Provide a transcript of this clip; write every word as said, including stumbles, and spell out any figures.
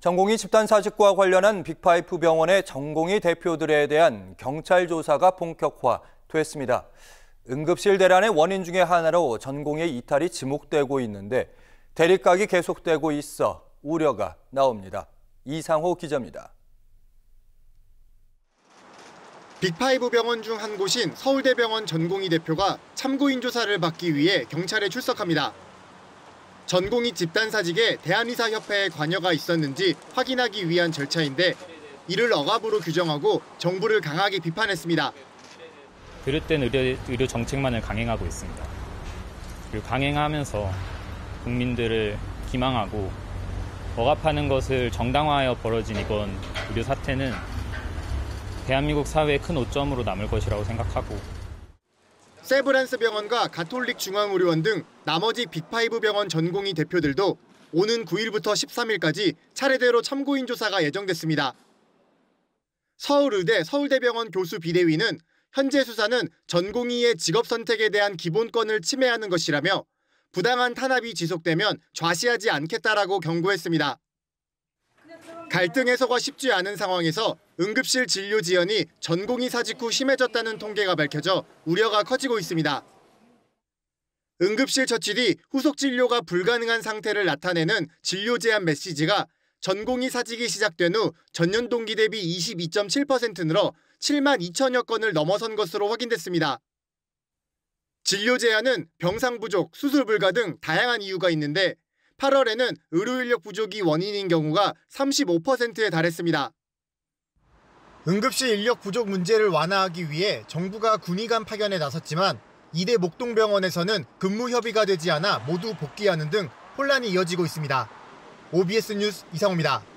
전공의 집단 사직과 관련한 빅파이브 병원의 전공의 대표들에 대한 경찰 조사가 본격화됐습니다. 응급실 대란의 원인 중에 하나로 전공의 이탈이 지목되고 있는데 대립각이 계속되고 있어 우려가 나옵니다. 이상호 기자입니다. 빅파이브 병원 중 한 곳인 서울대병원 전공의 대표가 참고인 조사를 받기 위해 경찰에 출석합니다. 전공의 집단 사직에 대한의사협회의 관여가 있었는지 확인하기 위한 절차인데 이를 억압으로 규정하고 정부를 강하게 비판했습니다. 그릇된 의료, 의료 정책만을 강행하고 있습니다. 그리고 강행하면서 국민들을 기망하고 억압하는 것을 정당화하여 벌어진 이번 의료 사태는 대한민국 사회의 큰 오점으로 남을 것이라고 생각하고 세브란스 병원과 가톨릭 중앙의료원 등 나머지 빅파이브 병원 전공의 대표들도 오는 구 일부터 십삼 일까지 차례대로 참고인 조사가 예정됐습니다. 서울의대 서울대병원 교수 비대위는 현재 수사는 전공의의 직업 선택에 대한 기본권을 침해하는 것이라며 부당한 탄압이 지속되면 좌시하지 않겠다라고 경고했습니다. 갈등 해소가 쉽지 않은 상황에서 응급실 진료 지연이 전공의 사직 후 심해졌다는 통계가 밝혀져 우려가 커지고 있습니다. 응급실 처치 뒤 후속 진료가 불가능한 상태를 나타내는 진료 제한 메시지가 전공의 사직이 시작된 후 전년 동기 대비 이십이 점 칠 퍼센트 늘어 칠만 이천여 건을 넘어선 것으로 확인됐습니다. 진료 제한은 병상 부족, 수술 불가 등 다양한 이유가 있는데 팔월에는 의료 인력 부족이 원인인 경우가 삼십오 퍼센트에 달했습니다. 응급실 인력 부족 문제를 완화하기 위해 정부가 군의관 파견에 나섰지만 이대 목동병원에서는 근무 협의가 되지 않아 모두 복귀하는 등 혼란이 이어지고 있습니다. 오비에스 뉴스 이상호입니다.